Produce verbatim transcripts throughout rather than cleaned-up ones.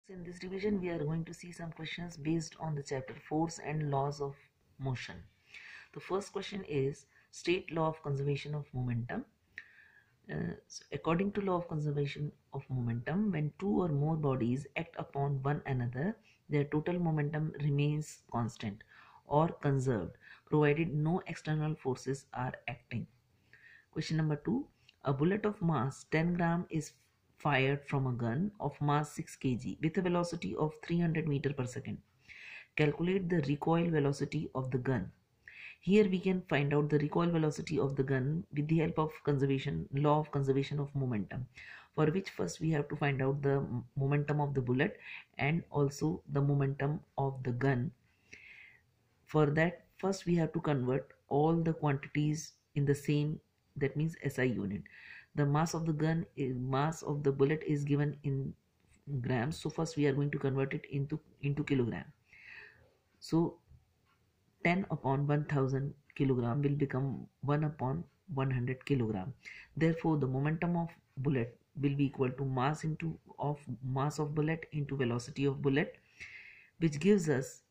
In this revision, we are going to see some questions based on the chapter Force and Laws of Motion. The first question is state law of conservation of momentum. Uh, so according to law of conservation of momentum, when two or more bodies act upon one another, their total momentum remains constant or conserved, provided no external forces are acting. Question number two. A bullet of mass ten gram is fired from a gun of mass six kilograms with a velocity of three hundred meters per second. Calculate the recoil velocity of the gun. Here we can find out the recoil velocity of the gun with the help of conservation law of conservation of momentum, for which first we have to find out the momentum of the bullet and also the momentum of the gun. For that, first we have to convert all the quantities in the same, that means S I unit. The mass of the gun is mass of the bullet is given in grams, so first we are going to convert it into into kilogram. So ten upon one thousand kilogram will become one upon one hundred kilogram. Therefore the momentum of bullet will be equal to mass into of mass of bullet into velocity of bullet, which gives us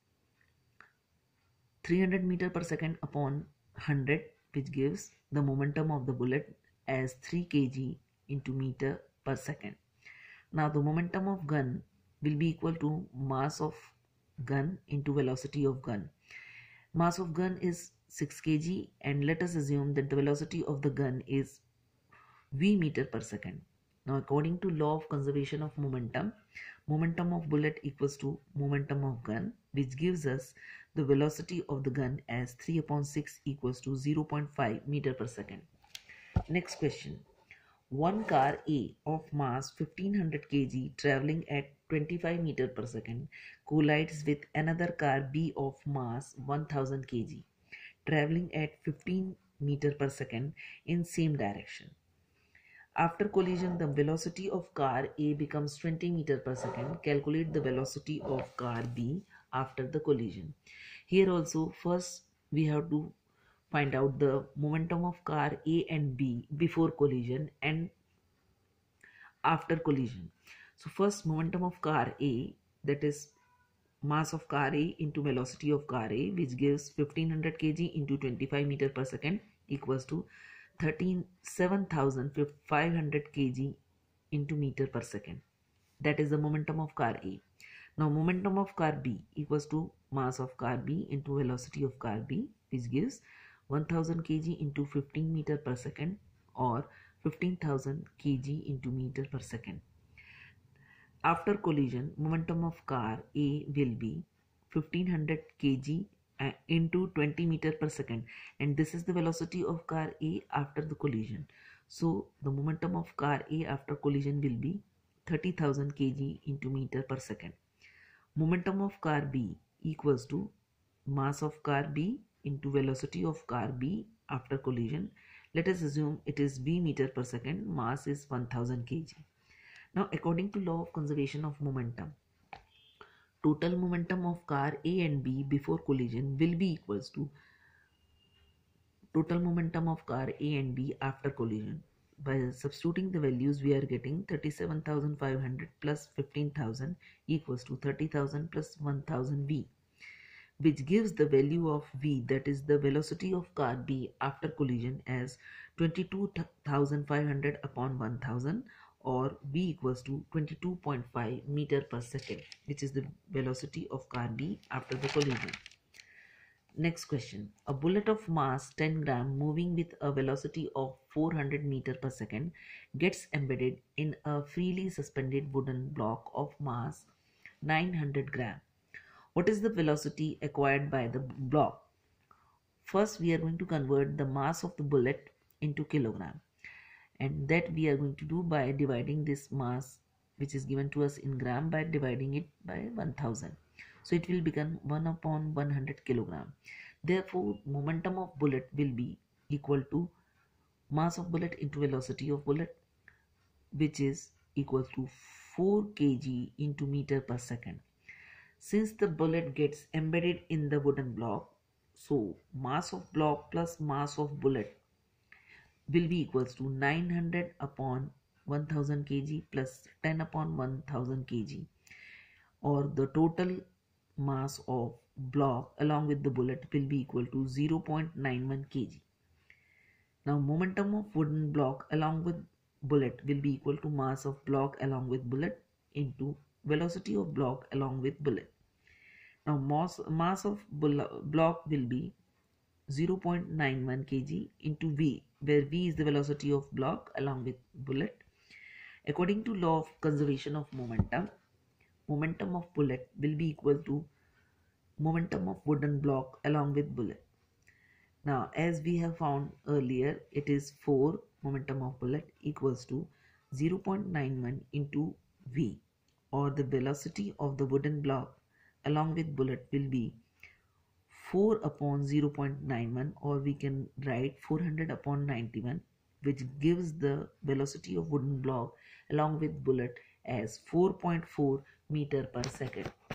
three hundred meter per second upon one hundred, which gives the momentum of the bullet as three kilograms into meter per second. Now the momentum of gun will be equal to mass of gun into velocity of gun. Mass of gun is six kilograms, and let us assume that the velocity of the gun is v meter per second. Now according to law of conservation of momentum, momentum of bullet equals to momentum of gun, which gives us the velocity of the gun as three upon six equals to zero point five meter per second. Next question. One car A of mass fifteen hundred kilograms traveling at twenty-five meter per second collides with another car B of mass one thousand kilograms traveling at fifteen meter per second in same direction. After collision, the velocity of car A becomes twenty meter per second. Calculate the velocity of car B after the collision. Here also, first we have to find out the momentum of car A and B before collision and after collision. So first, momentum of car A, that is mass of car A into velocity of car A, which gives fifteen hundred kilograms into twenty-five meter per second equals to thirty-seven thousand five hundred kilograms into meter per second. That is the momentum of car A. Now momentum of car B equals to mass of car B into velocity of car B, which gives one thousand kilograms into fifteen meter per second or fifteen thousand kilograms into meter per second. After collision, momentum of car A will be fifteen hundred kilograms into twenty meter per second, and this is the velocity of car A after the collision. So the momentum of car A after collision will be thirty thousand kilograms into meter per second. Momentum of car B equals to mass of car B into velocity of car B after collision. Let us assume it is v meter per second, mass is one thousand kilograms. Now according to law of conservation of momentum, total momentum of car A and B before collision will be equals to total momentum of car A and B after collision. By substituting the values, we are getting thirty-seven thousand five hundred plus fifteen thousand equals to thirty thousand plus one thousand V, which gives the value of V, that is the velocity of car B after collision, as twenty-two thousand five hundred upon one thousand, or V equals to twenty-two point five meter per second, which is the velocity of car B after the collision. Next question. A bullet of mass ten gram moving with a velocity of four hundred meter per second gets embedded in a freely suspended wooden block of mass nine hundred gram. What is the velocity acquired by the block? First, we are going to convert the mass of the bullet into kilogram, and that we are going to do by dividing this mass, which is given to us in gram, by dividing it by one thousand. So it will become one upon one hundred kilogram. Therefore, momentum of bullet will be equal to mass of bullet into velocity of bullet, which is equal to four kilograms into meter per second. Since the bullet gets embedded in the wooden block, so mass of block plus mass of bullet will be equals to nine hundred upon one thousand kilograms plus ten upon one thousand kilograms. or the total mass of block along with the bullet will be equal to zero point nine one kilograms. Now momentum of wooden block along with bullet will be equal to mass of block along with bullet into velocity of block along with bullet. Now mass, mass of block will be zero point nine one kilograms into V, where V is the velocity of block along with bullet. According to law of conservation of momentum, momentum of bullet will be equal to momentum of wooden block along with bullet. Now as we have found earlier, it is four momentum of bullet equals to zero point nine one into V, or the velocity of the wooden block along with bullet will be four upon zero point nine one, or we can write four hundred upon ninety-one, which gives the velocity of wooden block along with bullet as four point four meter per second.